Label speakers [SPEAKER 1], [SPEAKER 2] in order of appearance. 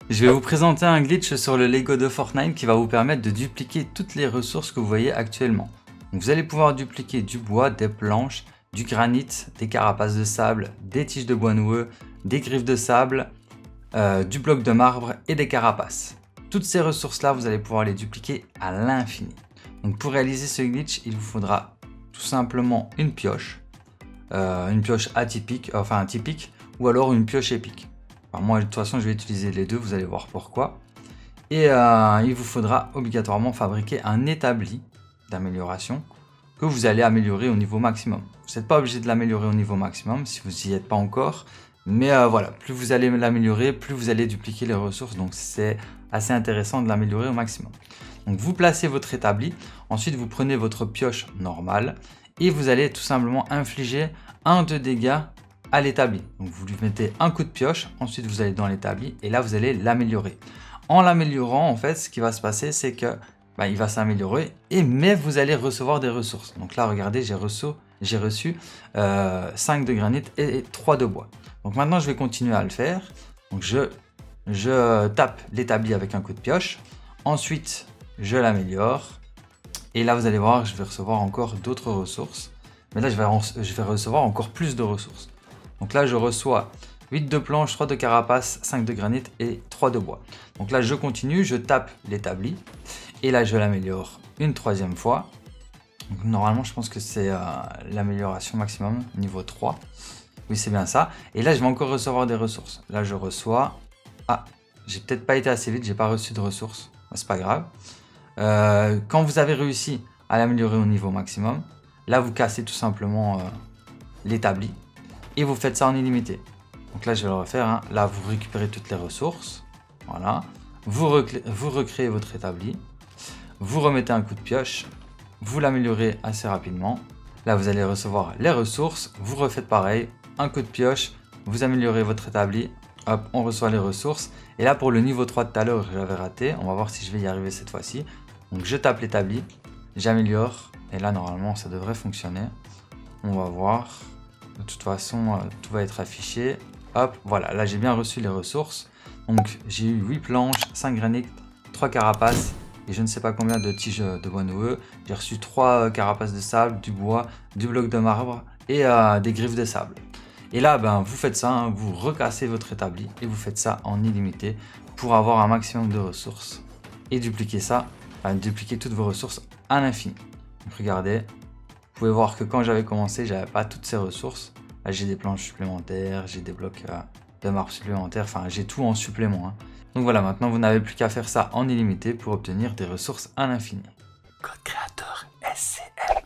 [SPEAKER 1] Je vais vous présenter un glitch sur le Lego de Fortnite qui va vous permettre de dupliquer toutes les ressources que vous voyez actuellement. Donc vous allez pouvoir dupliquer du bois, des planches, du granit, des carapaces de sable, des tiges de bois noueux, des griffes de sable, du bloc de marbre et des carapaces. Toutes ces ressources-là, vous allez pouvoir les dupliquer à l'infini. Donc pour réaliser ce glitch, il vous faudra tout simplement une pioche atypique, enfin typique, ou alors une pioche épique. Alors moi de toute façon je vais utiliser les deux, vous allez voir pourquoi. Et il vous faudra obligatoirement fabriquer un établi d'amélioration que vous allez améliorer au niveau maximum. Vous n'êtes pas obligé de l'améliorer au niveau maximum si vous n'y êtes pas encore. Mais voilà, plus vous allez l'améliorer, plus vous allez dupliquer les ressources. Donc c'est assez intéressant de l'améliorer au maximum. Donc vous placez votre établi, ensuite vous prenez votre pioche normale et vous allez tout simplement infliger 1 de dégâts à l'établi. Donc vous lui mettez un coup de pioche, ensuite vous allez dans l'établi et là vous allez l'améliorer. En l'améliorant, en fait, ce qui va se passer, c'est que il va s'améliorer, mais vous allez recevoir des ressources. Donc là, regardez, j'ai reçu 5 de granit et 3 de bois. Donc maintenant, je vais continuer à le faire. Donc je tape l'établi avec un coup de pioche. Ensuite, je l'améliore. Et là, vous allez voir, je vais recevoir encore d'autres ressources. Mais là, je vais recevoir encore plus de ressources. Donc là, je reçois 8 de planches, 3 de carapace, 5 de granit et 3 de bois. Donc là, je continue, je tape l'établi. Et là, je l'améliore une troisième fois. Donc, normalement, je pense que c'est l'amélioration maximum, niveau 3. Oui, c'est bien ça. Et là, je vais encore recevoir des ressources. Là, je reçois... Ah, j'ai peut-être pas été assez vite, j'ai pas reçu de ressources. C'est pas grave. Quand vous avez réussi à l'améliorer au niveau maximum, là, vous cassez tout simplement l'établi. Et vous faites ça en illimité. Donc là, je vais le refaire. Hein. Là, vous récupérez toutes les ressources. Voilà. Vous recréez votre établi. Vous remettez un coup de pioche. Vous l'améliorez assez rapidement. Là, vous allez recevoir les ressources. Vous refaites pareil. Un coup de pioche. Vous améliorez votre établi. Hop, on reçoit les ressources. Et là, pour le niveau 3 de tout à l'heure, j'avais raté. On va voir si je vais y arriver cette fois-ci. Donc, je tape l'établi. J'améliore. Et là, normalement, ça devrait fonctionner. On va voir. De toute façon, tout va être affiché. Hop, voilà, là j'ai bien reçu les ressources. Donc j'ai eu 8 planches, 5 granit, 3 carapaces et je ne sais pas combien de tiges de bois noueux. J'ai reçu 3 carapaces de sable, du bois, du bloc de marbre et des griffes de sable. Et là, vous faites ça, hein, vous recassez votre établi et vous faites ça en illimité pour avoir un maximum de ressources. Et dupliquer ça, dupliquer toutes vos ressources à l'infini. Donc regardez. Vous pouvez voir que quand j'avais commencé, j'avais pas toutes ces ressources. Là, j'ai des planches supplémentaires, j'ai des blocs de marbre supplémentaires, enfin j'ai tout en supplément. Hein. Donc voilà, maintenant vous n'avez plus qu'à faire ça en illimité pour obtenir des ressources à l'infini.
[SPEAKER 2] Code créateur SCM.